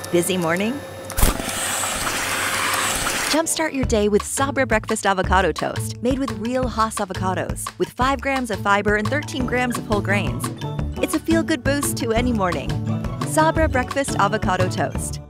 Busy morning? Jumpstart your day with Sabra Breakfast Avocado Toast, made with real Hass avocados, with 5 grams of fiber and 13 grams of whole grains. It's a feel-good boost to any morning. Sabra Breakfast Avocado Toast.